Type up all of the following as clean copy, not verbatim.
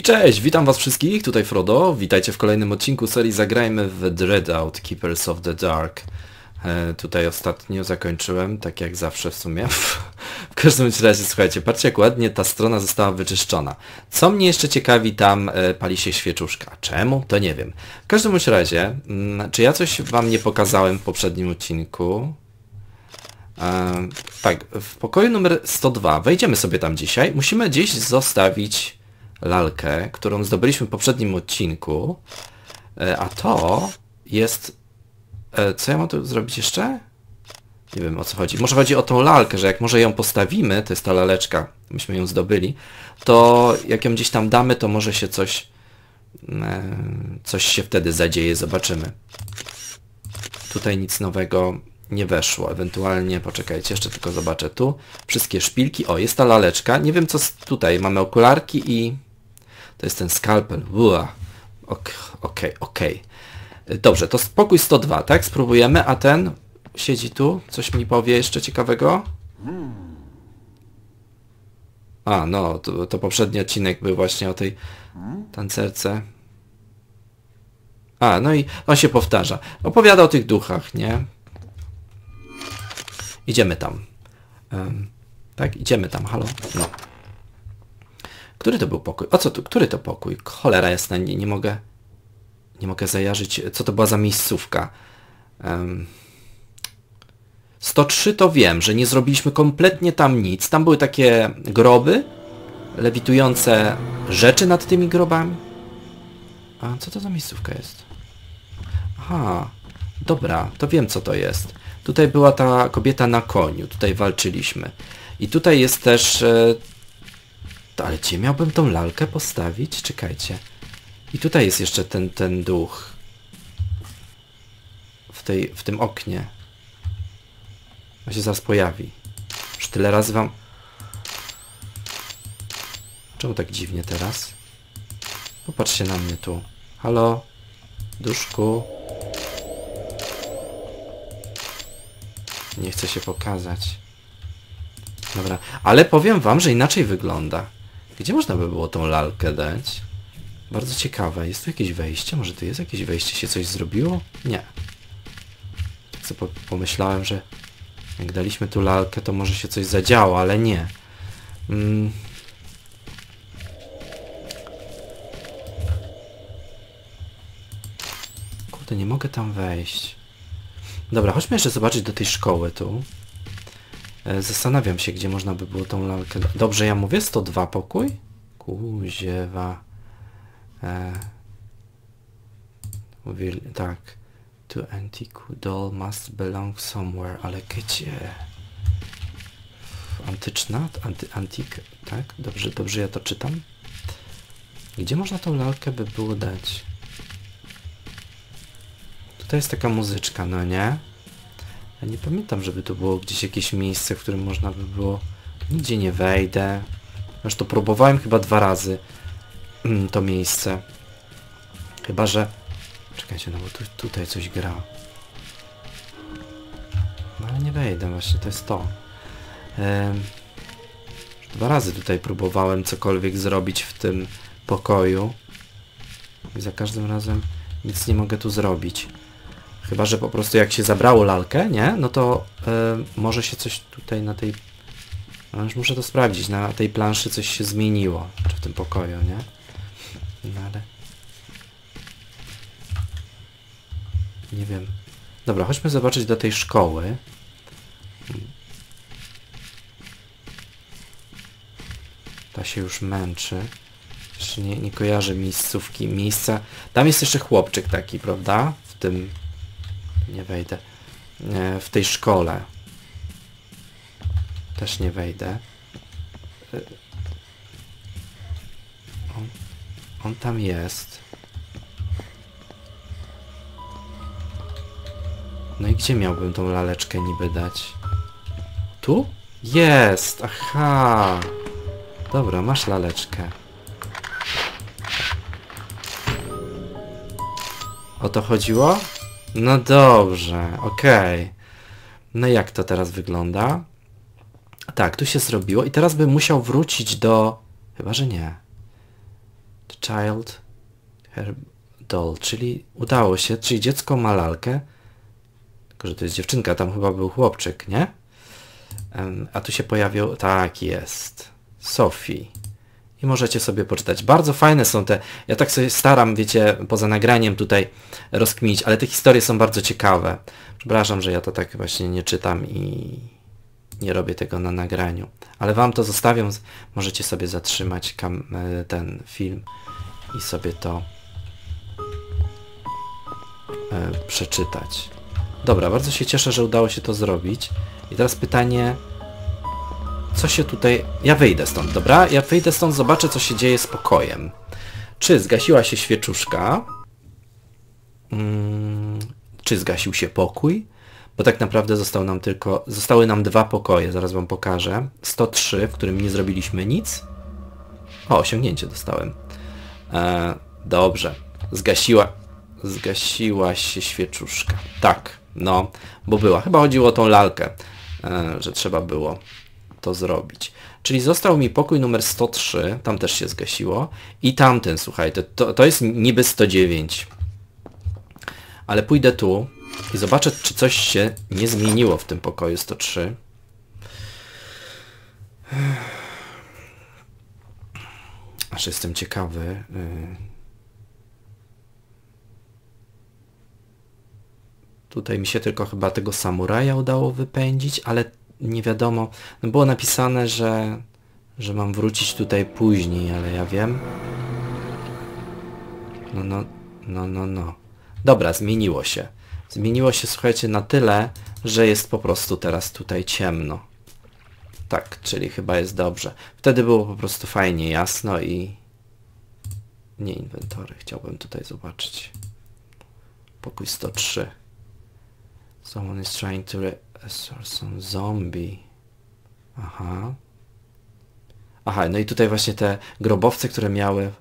Cześć, witam was wszystkich, tutaj Frodo, witajcie w kolejnym odcinku serii Zagrajmy w Dreadout Keepers of the Dark. Tutaj ostatnio zakończyłem, tak jak zawsze w sumie. W każdym razie, słuchajcie, patrzcie jak ładnie ta strona została wyczyszczona. Co mnie jeszcze ciekawi, tam pali się świeczuszka. Czemu? To nie wiem. W każdym razie, czy ja coś wam nie pokazałem w poprzednim odcinku? Tak, w pokoju numer 102, wejdziemy sobie tam dzisiaj, musimy gdzieś zostawić lalkę, którą zdobyliśmy w poprzednim odcinku, a to jest... Co ja mam tu zrobić jeszcze? Nie wiem o co chodzi. Może chodzi o tą lalkę, że jak może ją postawimy, to jest ta laleczka, myśmy ją zdobyli, to jak ją gdzieś tam damy, to może się coś się wtedy zadzieje, zobaczymy. Tutaj nic nowego nie weszło, ewentualnie, poczekajcie, jeszcze tylko zobaczę tu. Wszystkie szpilki, o jest ta laleczka, nie wiem co tutaj, mamy okularki i... To jest ten skalpel, okej. Dobrze, to pokój 102, tak? Spróbujemy, a ten siedzi tu, coś mi powie jeszcze ciekawego? A, no, to poprzedni odcinek był właśnie o tej tancerce. A, no i on się powtarza. Opowiada o tych duchach, nie? Idziemy tam. Tak, idziemy tam, halo? No. Który to był pokój? O co tu? Który to pokój? Cholera jasna, nie mogę zajarzyć, co to była za miejscówka. 103 to wiem, że nie zrobiliśmy kompletnie tam nic. Tam były takie groby, lewitujące rzeczy nad tymi grobami. A co to za miejscówka jest? Aha, dobra, to wiem co to jest. Tutaj była ta kobieta na koniu, tutaj walczyliśmy. I tutaj jest też... Ale gdzie miałbym tą lalkę postawić? Czekajcie. I tutaj jest jeszcze ten duch. W tym oknie. On się zaraz pojawi. Już tyle razy wam... Czemu tak dziwnie teraz? Popatrzcie na mnie tu. Halo? Duszku? Nie chcę się pokazać. Dobra. Ale powiem wam, że inaczej wygląda. Gdzie można by było tą lalkę dać? Bardzo ciekawe. Jest tu jakieś wejście? Może tu jest jakieś wejście? Się coś zrobiło? Nie. Tak sobie pomyślałem, że jak daliśmy tu lalkę, to może się coś zadziało, ale nie. Kurde, nie mogę tam wejść. Dobra, chodźmy jeszcze zobaczyć do tej szkoły tu. Zastanawiam się, gdzie można by było tą lalkę... Dobrze, ja mówię? 102 pokój? Kuziewa. Mówili, tak. To antique doll must belong somewhere, ale gdzie? Antyczna? Antik, tak? Dobrze ja to czytam? Gdzie można tą lalkę by było dać? Tutaj jest taka muzyczka, no nie? Ja nie pamiętam, żeby to było gdzieś jakieś miejsce, w którym można by było... Nigdzie nie wejdę. Zresztą próbowałem chyba 2 razy to miejsce. Chyba, że... Czekajcie, no bo tutaj coś gra. No ale nie wejdę właśnie, to jest to. 2 razy tutaj próbowałem cokolwiek zrobić w tym pokoju. I za każdym razem nic nie mogę tu zrobić. Chyba, że po prostu jak się zabrało lalkę, nie? No to może się coś tutaj na tej... No już muszę to sprawdzić. Na tej planszy coś się zmieniło. Czy w tym pokoju, nie? No ale... Nie wiem. Dobra, chodźmy zobaczyć do tej szkoły. Ta się już męczy. Jeszcze nie kojarzę miejscówki. Miejsca... Tam jest jeszcze chłopczyk taki, prawda? W tym... Nie wejdę. W tej szkole. Też nie wejdę. On tam jest. No i gdzie miałbym tą laleczkę niby dać? Tu? Jest! Aha! Dobra, masz laleczkę. O to chodziło? No dobrze, okej. No jak to teraz wygląda? Tak, tu się zrobiło i teraz bym musiał wrócić do... Chyba, że nie. The child, her doll, czyli udało się, czyli dziecko ma lalkę. Tylko, że to jest dziewczynka, tam chyba był chłopczyk, nie? A tu się pojawił, tak jest, Sophie. I możecie sobie poczytać. Bardzo fajne są te, ja tak sobie staram, wiecie, poza nagraniem tutaj rozkminić, ale te historie są bardzo ciekawe. Przepraszam, że ja to tak właśnie nie czytam i nie robię tego na nagraniu. Ale wam to zostawiam, możecie sobie zatrzymać ten film i sobie to przeczytać. Dobra, bardzo się cieszę, że udało się to zrobić. I teraz pytanie, co się tutaj... Ja wyjdę stąd, dobra? Ja wyjdę stąd, zobaczę, co się dzieje z pokojem. Czy zgasiła się świeczuszka? Czy zgasił się pokój? Bo tak naprawdę zostały nam 2 pokoje, zaraz wam pokażę. 103, w którym nie zrobiliśmy nic. O, osiągnięcie dostałem. Dobrze. Zgasiła się świeczuszka. Tak, no, bo była. Chyba chodziło o tą lalkę, że trzeba było to zrobić. Czyli został mi pokój numer 103, tam też się zgasiło. I tamten, słuchajcie, to jest niby 109. Ale pójdę tu i zobaczę, czy coś się nie zmieniło w tym pokoju 103. Aż jestem ciekawy. Tutaj mi się tylko chyba tego samuraja udało wypędzić, ale nie wiadomo. No było napisane, że mam wrócić tutaj później, ale ja wiem. No. Dobra, zmieniło się. Zmieniło się, słuchajcie, na tyle, że jest po prostu teraz tutaj ciemno. Tak, czyli chyba jest dobrze. Wtedy było po prostu fajnie jasno i... Nie inwentory, chciałbym tutaj zobaczyć. Pokój 103. Someone is trying to some zombie. Aha. Aha, no i tutaj właśnie te grobowce, które miały...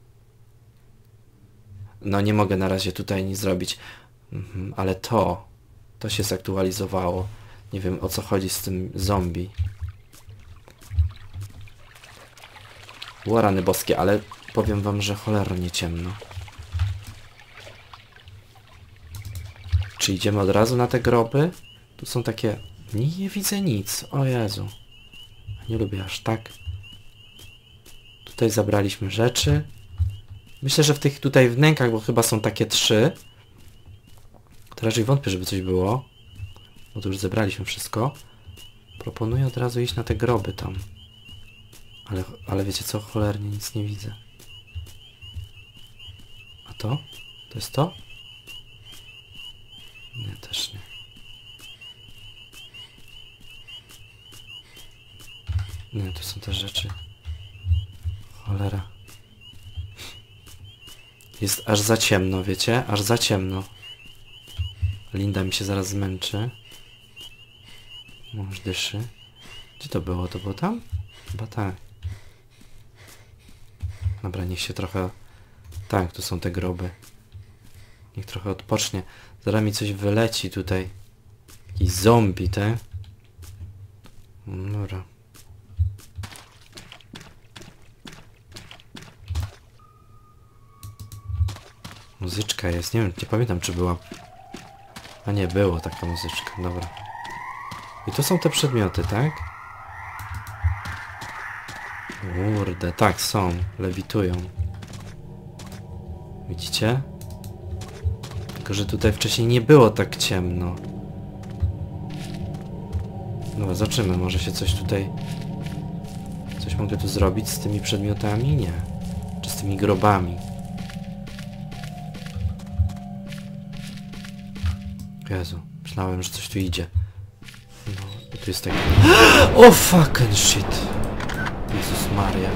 No nie mogę na razie tutaj nic zrobić. Ale to się zaktualizowało. Nie wiem, o co chodzi z tym zombie. Było rany boskie, ale powiem wam, że cholernie ciemno. Czy idziemy od razu na te groby? Tu są takie... Nie widzę nic. O Jezu. Nie lubię aż tak. Tutaj zabraliśmy rzeczy. Myślę, że w tych tutaj wnękach, bo chyba są takie 3. To raczej wątpię, żeby coś było. Bo tu już zebraliśmy wszystko. Proponuję od razu iść na te groby tam. Ale wiecie co? Cholernie nic nie widzę. A to? To jest to? Nie, też nie. Nie, to są te rzeczy. Cholera. Jest aż za ciemno, wiecie? Aż za ciemno. Linda mi się zaraz zmęczy. Mąż dyszy. Gdzie to było? To było tam? Chyba tak. Dobra, niech się trochę... Tak, tu są te groby. Niech trochę odpocznie. Zaraz mi coś wyleci tutaj. Jakiś zombie, te. Dobra. Muzyczka jest. Nie wiem, nie pamiętam, czy była... A nie, było taka muzyczka. Dobra. I to są te przedmioty, tak? Kurde, tak, są. Lewitują. Widzicie? Tylko, że tutaj wcześniej nie było tak ciemno. Dobra, zobaczymy. Może się coś tutaj... Coś mogę tu zrobić z tymi przedmiotami? Nie. Czy z tymi grobami? Jezu, myślałem, że coś tu idzie. No, tu jest taki... O fucking shit! Jezus Maria.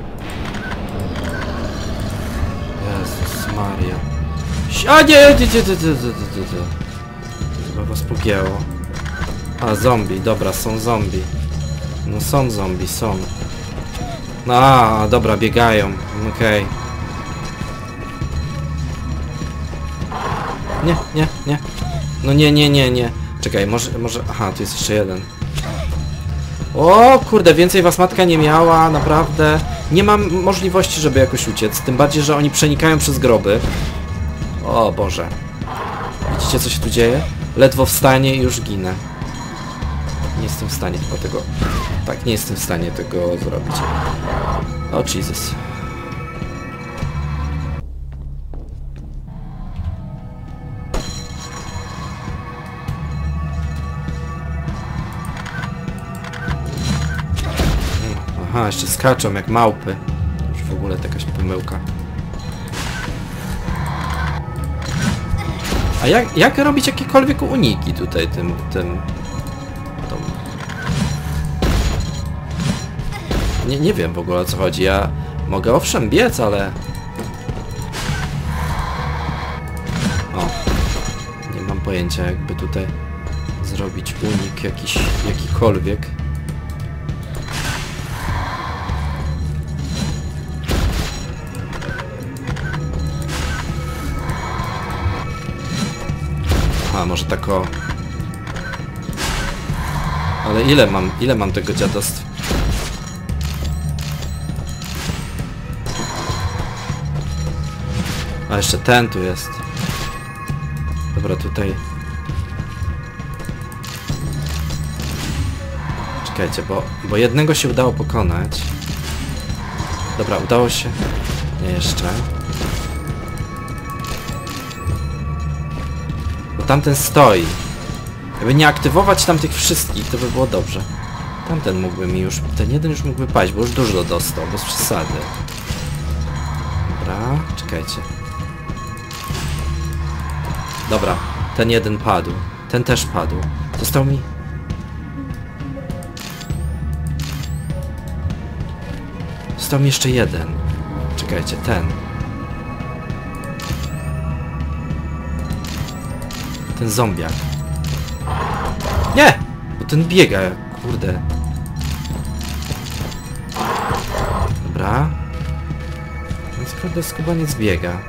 Jezus Maria. A nie! Chyba was pogięło. A, zombie, dobra, są zombie. No są zombie, są. No, a, dobra, biegają. Okej. Nie. No nie. Czekaj, może... Aha, tu jest jeszcze jeden. O kurde, więcej was matka nie miała, naprawdę. Nie mam możliwości, żeby jakoś uciec. Tym bardziej, że oni przenikają przez groby. O Boże. Widzicie, co się tu dzieje? Ledwo wstanie i już ginę. Nie jestem w stanie chyba tego... Tak, nie jestem w stanie tego zrobić. O Jesus. Aha, jeszcze skaczą jak małpy. Już w ogóle to jakaś pomyłka. A jak robić jakiekolwiek uniki tutaj tym... Nie wiem w ogóle o co chodzi. Ja mogę owszem biec, ale... O. Nie mam pojęcia jakby tutaj zrobić unik jakikolwiek. A może tak o... Ale ile mam tego dziadostwa? A jeszcze ten tu jest. Dobra, tutaj... Czekajcie, bo jednego się udało pokonać. Dobra, udało się... Nie, jeszcze. Bo tamten stoi. Jakby nie aktywować tam tych wszystkich, to by było dobrze. Tamten mógłby mi już... Ten jeden już mógłby paść, bo już dużo dostał, bez przesady. Dobra, czekajcie. Dobra, ten jeden padł. Ten też padł. Został mi... Został mi jeszcze jeden. Czekajcie, ten. Ten zombiak. Nie! Bo ten biega, kurde. Dobra. Więc kurde skubaniec biega.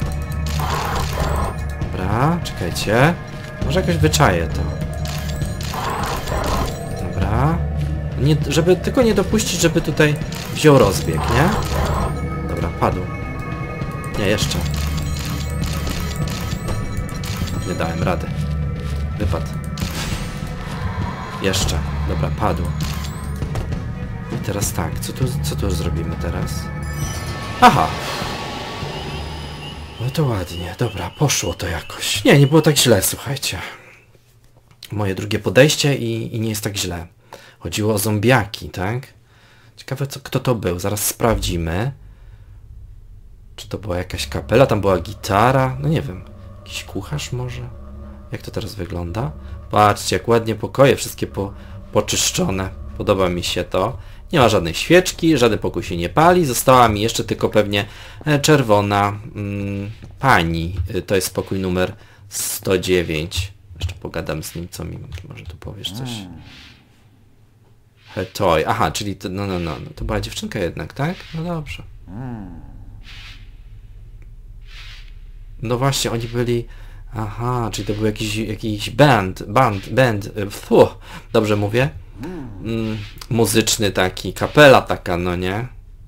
Dobra, czekajcie. Może jakoś wyczaję to. Dobra. Nie, żeby tylko nie dopuścić, żeby tutaj wziął rozbieg, nie? Dobra, padł. Nie, jeszcze. Nie dałem rady. Wypadł. Jeszcze. Dobra, padł. I teraz tak, co tu zrobimy teraz? Aha! No to ładnie, dobra, poszło to jakoś. Nie było tak źle, słuchajcie. Moje drugie podejście i nie jest tak źle. Chodziło o zombiaki, tak? Ciekawe, kto to był, zaraz sprawdzimy. Czy to była jakaś kapela, tam była gitara, no nie wiem. Jakiś kucharz może? Jak to teraz wygląda? Patrzcie, jak ładnie pokoje, wszystkie poczyszczone. Podoba mi się to. Nie ma żadnej świeczki, żaden pokój się nie pali. Została mi jeszcze tylko pewnie czerwona pani. To jest pokój numer 109. Jeszcze pogadam z nim, co mi może tu powiesz coś. Toy. Aha, czyli to, no. To była dziewczynka jednak, tak? No dobrze. No właśnie, oni byli... Aha, czyli to był jakiś band. Dobrze mówię? Muzyczny taki, kapela taka, no nie?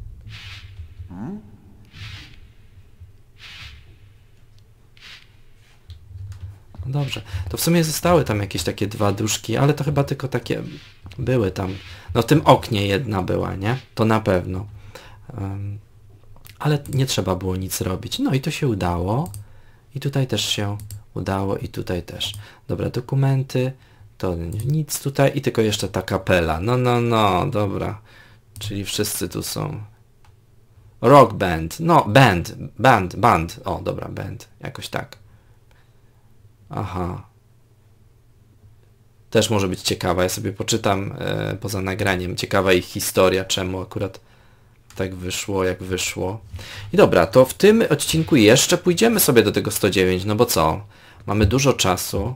No dobrze. To w sumie zostały tam jakieś takie dwa duszki, ale to chyba tylko takie były tam. No w tym oknie jedna była, nie? To na pewno. Ale nie trzeba było nic robić. No i to się udało. I tutaj też się udało i tutaj też. Dobra, dokumenty. To nic tutaj i tylko jeszcze ta kapela. No, dobra. Czyli wszyscy tu są. Rock band. No, band. O, dobra, band. Jakoś tak. Aha. Też może być ciekawa. Ja sobie poczytam poza nagraniem. Ciekawa ich historia, czemu akurat tak wyszło, jak wyszło. I dobra, to w tym odcinku jeszcze pójdziemy sobie do tego 109, no bo co? Mamy dużo czasu.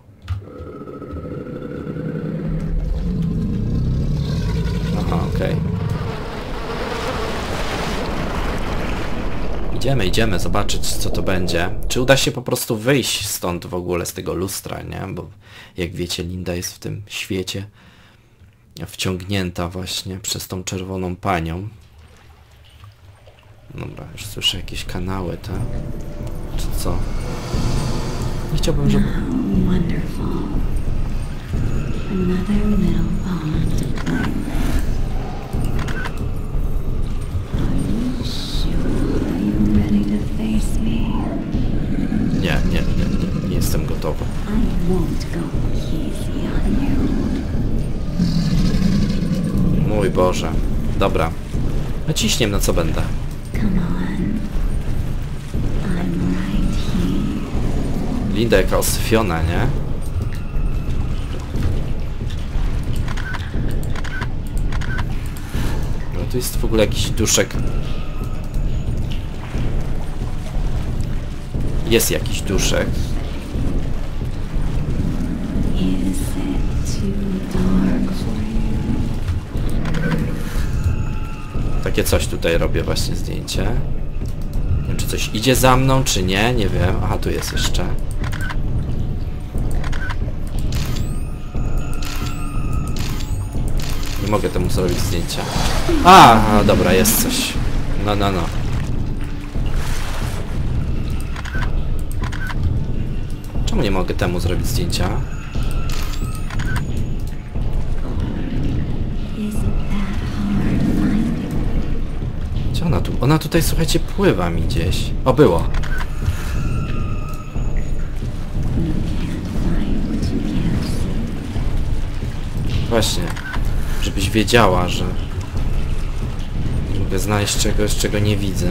Aha, okej. Idziemy zobaczyć, co to będzie. Czy uda się po prostu wyjść stąd w ogóle, z tego lustra, nie? Bo jak wiecie, Linda jest w tym świecie wciągnięta właśnie przez tą czerwoną panią. Dobra, już słyszę jakieś kanały, tak? Czy co? Nie chciałbym, żeby... Wonderful. Another little pond to play with. Are you sure you're ready to face me? Nie jestem gotowy. I won't go easy on you. Mój Boże. Dobra. Naciśniem, na co będę. Come on. I'm right here. Linda jaka osyfiona, nie? No tu jest w ogóle jakiś duszek. Jest jakiś duszek. Is it too dark for you? Takie coś tutaj robię właśnie zdjęcie. Nie wiem, czy coś idzie za mną, czy nie, nie wiem. Aha, tu jest jeszcze. Nie mogę temu zrobić zdjęcia. A, dobra, jest coś. No. Czemu nie mogę temu zrobić zdjęcia? Gdzie ona tu? Ona tutaj, słuchajcie, pływa mi gdzieś. O, było. Właśnie. Żebyś wiedziała, że mogę znaleźć czegoś, czego nie widzę.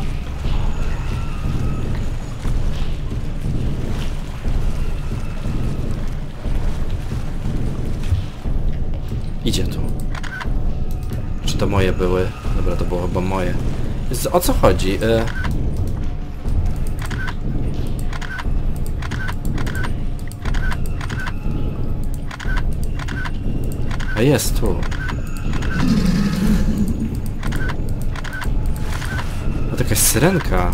Idzie tu. Czy to moje były? Dobra, to było chyba moje. O co chodzi? A jest tu. A to jakaś syrenka.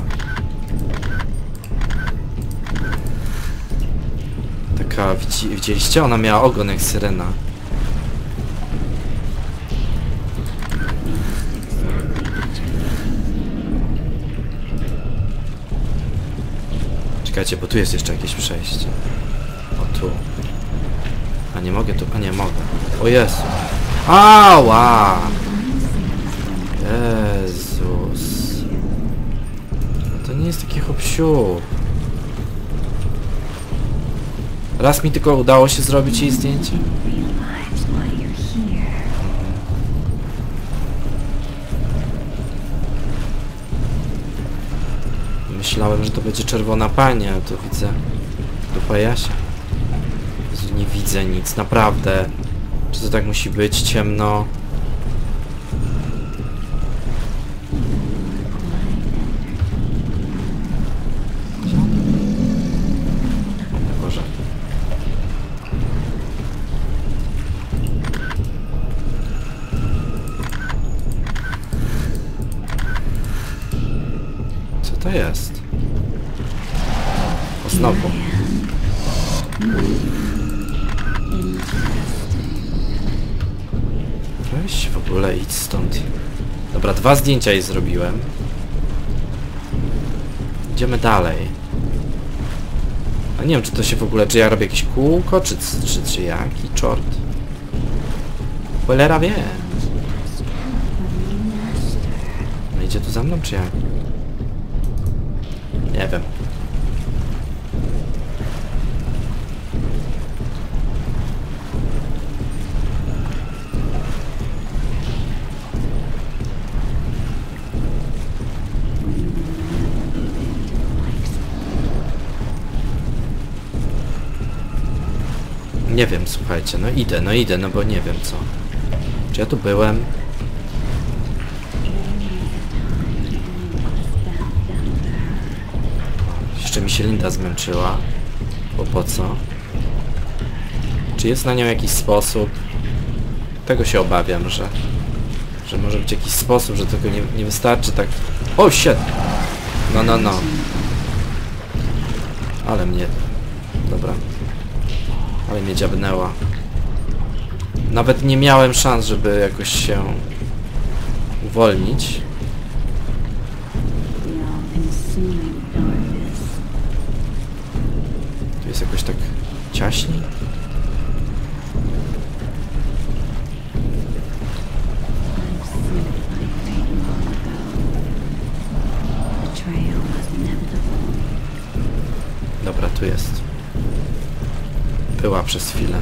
Taka, widzieliście? Ona miała ogon jak syrena. Czekajcie, bo tu jest jeszcze jakieś przejście. O, tu. A nie mogę tu, a nie mogę. O Jezu. Ała! Jezus. To nie jest taki hopsiu. Raz mi tylko udało się zrobić jej zdjęcie. Myślałem, że to będzie czerwona pani, ale to widzę dupa Jasia. Jezu, nie widzę nic, naprawdę. Czy to tak musi być? Ciemno. O Boże. Co to jest? O, znowu. Weź w ogóle idź stąd. Dobra, 2 zdjęcia jej zrobiłem. Idziemy dalej. A nie wiem, czy to się w ogóle, czy ja robię jakieś kółko, czy jaki czort. Cholera wie. No idzie tu za mną, czy jak? Nie wiem. Nie wiem, słuchajcie, no idę, no bo nie wiem co. Czy ja tu byłem? Jeszcze mi się Linda zmęczyła. Bo po co? Czy jest na nią jakiś sposób? Tego się obawiam, że może być jakiś sposób, że tego nie wystarczy tak... O, shit! No. Ale mnie... Dobra. Ale mnie dziabnęła. Nawet nie miałem szans, żeby jakoś się uwolnić. Tu jest jakoś tak ciaśniej. Dobra, tu jest. Była przez chwilę.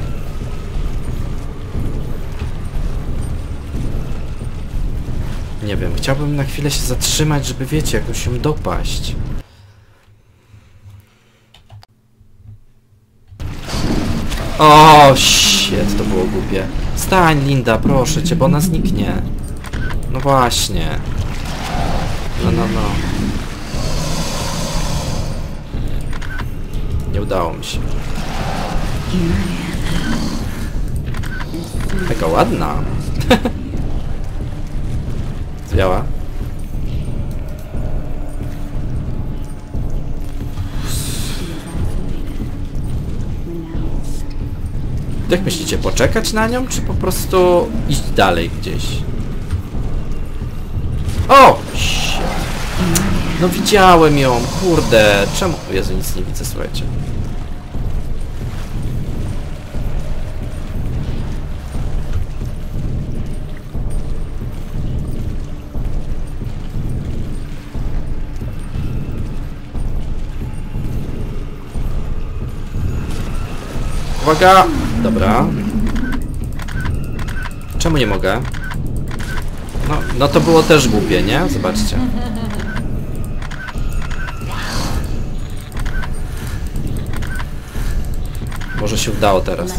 Nie wiem, chciałbym na chwilę się zatrzymać, żeby wiecie, jakoś się dopaść. O, shit, to było głupie. Stań, Linda, proszę cię, bo ona zniknie. No właśnie. No. Nie udało mi się. Taka ładna. Zwiała. Jak myślicie, poczekać na nią, czy po prostu iść dalej gdzieś? O! Shit. No widziałem ją, kurde. Czemu? Jezu, nic nie widzę, słuchajcie. Uwaga! Dobra. Czemu nie mogę? No to było też głupie, nie? Zobaczcie. Może się udało teraz.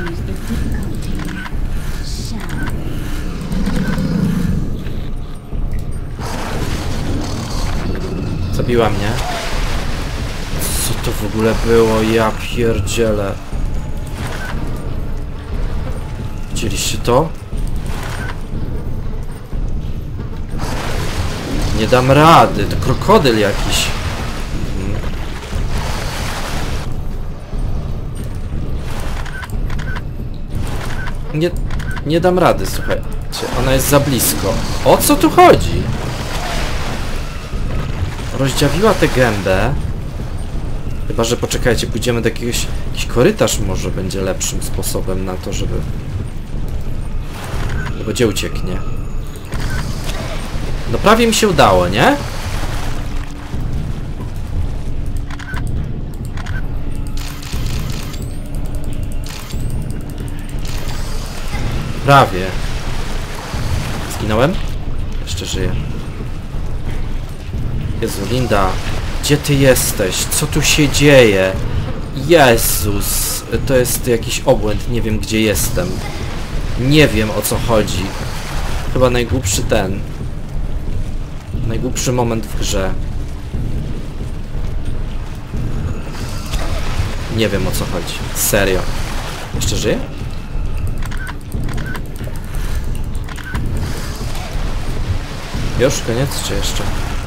Zabiła mnie. Co to w ogóle było? Ja pierdzielę. Widzieliście to? Nie dam rady. To krokodyl jakiś. Nie dam rady, słuchajcie. Ona jest za blisko. O co tu chodzi? Rozdziawiła tę gębę. Chyba, że poczekajcie, pójdziemy do jakiś korytarz może będzie lepszym sposobem na to, żeby... Bo gdzie ucieknie? No prawie mi się udało, nie? Prawie. Zginąłem? Jeszcze żyję. Jezu, Linda. Gdzie ty jesteś? Co tu się dzieje? Jezus. To jest jakiś obłęd. Nie wiem, gdzie jestem. Nie wiem, o co chodzi. Chyba najgłupszy ten. Najgłupszy moment w grze. Nie wiem, o co chodzi. Serio. Jeszcze żyję? Już? Koniec? Czy jeszcze?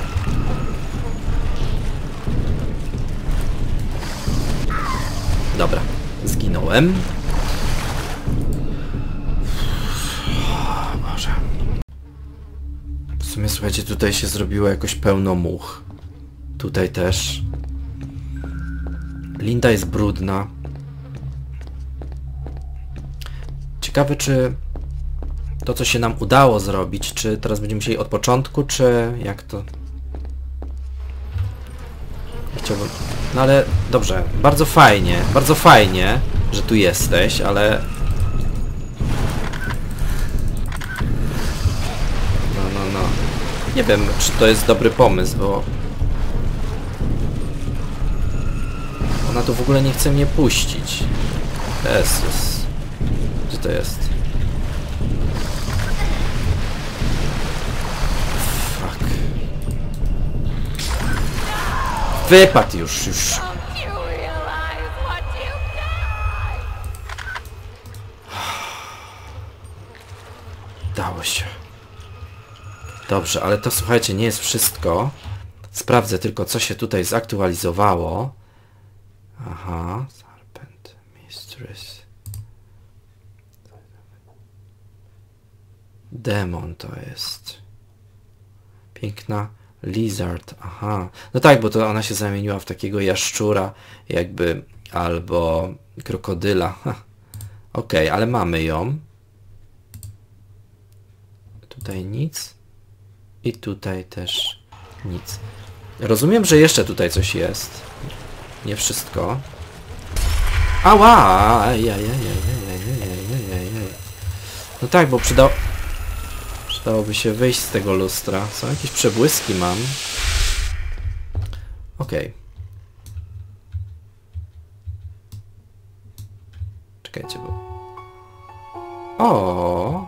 Dobra. Zginąłem. O Boże. W sumie, słuchajcie, tutaj się zrobiło jakoś pełno much. Tutaj też. Linda jest brudna. Ciekawe, czy to, co się nam udało zrobić, czy teraz będziemy musieli od początku, czy jak to? Chciałbym... No ale dobrze, bardzo fajnie, że tu jesteś, ale... No. Nie wiem, czy to jest dobry pomysł, bo... Ona tu w ogóle nie chce mnie puścić. Jezus. Gdzie to jest? Fuck. Wypadł już. Dało się. Dobrze, ale to słuchajcie, nie jest wszystko. Sprawdzę tylko, co się tutaj zaktualizowało. Aha. Serpent Mistress. Demon to jest. Piękna lizard. Aha. No tak, bo to ona się zamieniła w takiego jaszczura jakby, albo krokodyla. Okej, ale mamy ją. Tutaj nic. I tutaj też nic. Rozumiem, że jeszcze tutaj coś jest. Nie wszystko. Ała! No tak, bo przydałoby się wyjść z tego lustra. Są jakieś przebłyski mam. Okej. Czekajcie, bo... O!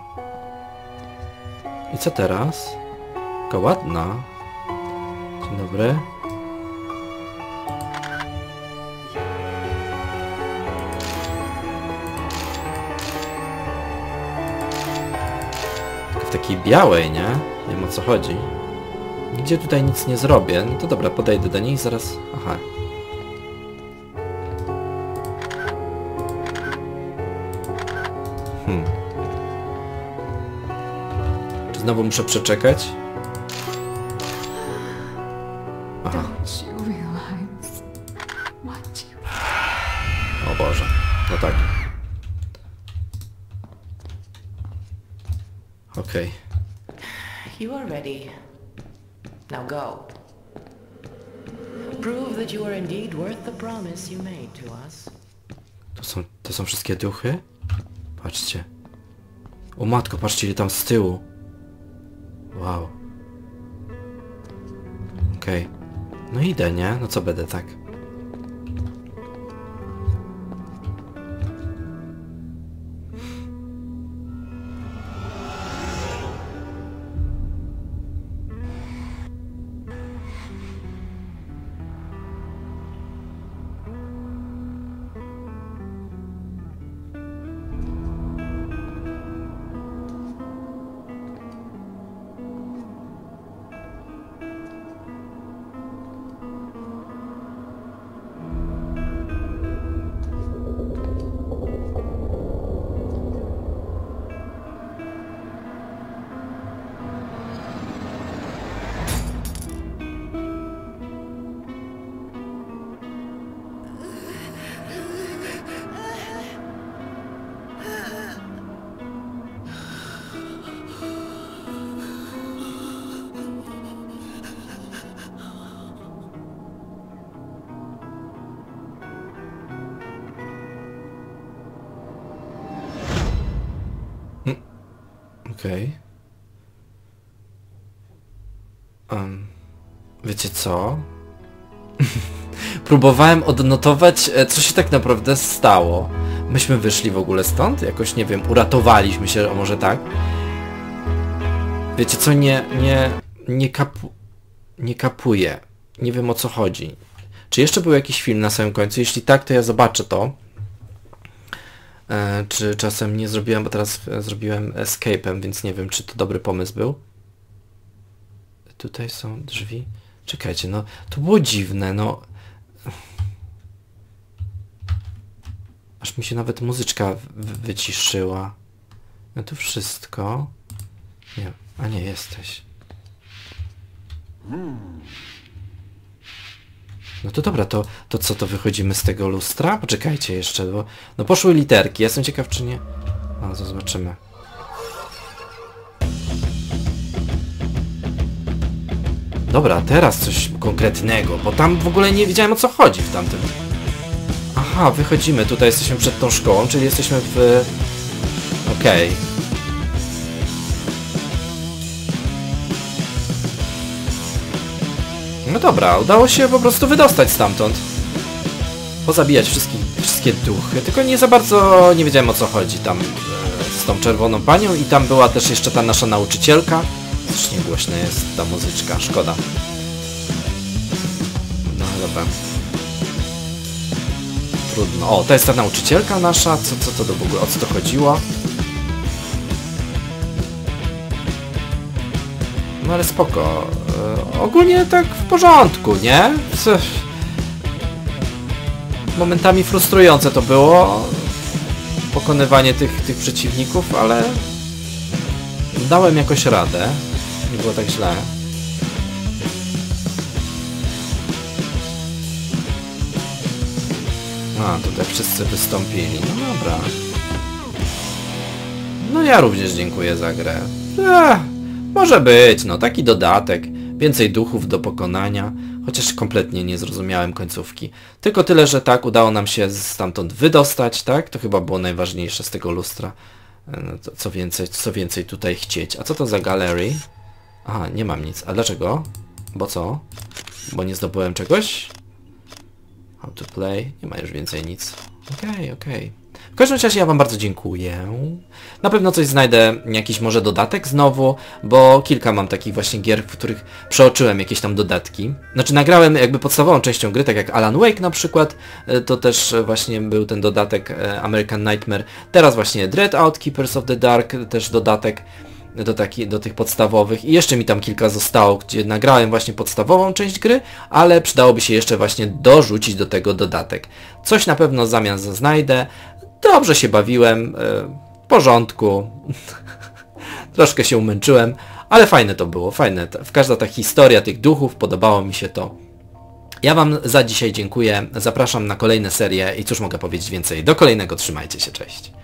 I co teraz? Taka ładna. Dzień dobry. W takiej białej, nie? Nie wiem, o co chodzi. Nigdzie tutaj nic nie zrobię. No to dobra, podejdę do niej i zaraz... Aha. Czy znowu muszę przeczekać? Aha. O Boże. No tak. Okej. You are ready. Now go. Prove that you are indeed worth the promise you made to us. To są wszystkie duchy? Patrzcie. O matko, patrzcie ile tam z tyłu. Wow. Okej. No idę, nie? No co będę tak? Okej. Wiecie co? Próbowałem odnotować, co się tak naprawdę stało. Myśmy wyszli w ogóle stąd? Jakoś, nie wiem, uratowaliśmy się, a może tak? Wiecie co? Nie kapuję. Nie wiem, o co chodzi. Czy jeszcze był jakiś film na samym końcu? Jeśli tak, to ja zobaczę to. Czy czasem nie zrobiłem, bo teraz zrobiłem escape'em, więc nie wiem, czy to dobry pomysł był. Tutaj są drzwi. Czekajcie, no to było dziwne, no. Aż mi się nawet muzyczka wyciszyła. No tu wszystko. Nie, a nie jesteś. No to dobra, to co, to wychodzimy z tego lustra? Poczekajcie jeszcze, bo... No poszły literki, ja jestem ciekaw, czy nie... No, to zobaczymy. Dobra, teraz coś konkretnego, bo tam w ogóle nie wiedziałem, o co chodzi w tamtym... Aha, wychodzimy, tutaj jesteśmy przed tą szkołą, czyli jesteśmy w... Okej. No dobra, udało się po prostu wydostać stamtąd. Pozabijać wszystkie duchy, tylko nie za bardzo nie wiedziałem, o co chodzi tam z tą czerwoną panią i tam była też jeszcze ta nasza nauczycielka. Strasznie głośna jest ta muzyczka, szkoda. No dobra. Trudno. O, to jest ta nauczycielka nasza, co to w ogóle, o co to chodziło? No ale spoko. Ogólnie tak w porządku, nie? Momentami frustrujące to było. Pokonywanie tych przeciwników, ale dałem jakoś radę. Nie było tak źle. A, tutaj wszyscy wystąpili. No dobra. No ja również dziękuję za grę. Może być, no taki dodatek. Więcej duchów do pokonania. Chociaż kompletnie nie zrozumiałem końcówki. Tylko tyle, że tak, udało nam się stamtąd wydostać, tak? To chyba było najważniejsze z tego lustra. No, co więcej tutaj chcieć. A co to za gallery? Aha, nie mam nic. A dlaczego? Bo co? Bo nie zdobyłem czegoś? How to play? Nie ma już więcej nic. Okej. W każdym razie ja wam bardzo dziękuję. Na pewno coś znajdę, jakiś może dodatek znowu, bo kilka mam takich właśnie gier, w których przeoczyłem jakieś tam dodatki. Znaczy nagrałem jakby podstawową częścią gry, tak jak Alan Wake na przykład, to też właśnie był ten dodatek American Nightmare. Teraz właśnie Dreadout, Keepers of the Dark, też dodatek do tych podstawowych i jeszcze mi tam kilka zostało, gdzie nagrałem właśnie podstawową część gry, ale przydałoby się jeszcze właśnie dorzucić do tego dodatek. Coś na pewno w zamian znajdę. Dobrze się bawiłem, w porządku. Troszkę się umęczyłem, ale fajne to było, fajne. Każda ta historia tych duchów, podobało mi się to. Ja wam za dzisiaj dziękuję, zapraszam na kolejne serie i cóż mogę powiedzieć więcej. Do kolejnego, trzymajcie się, cześć.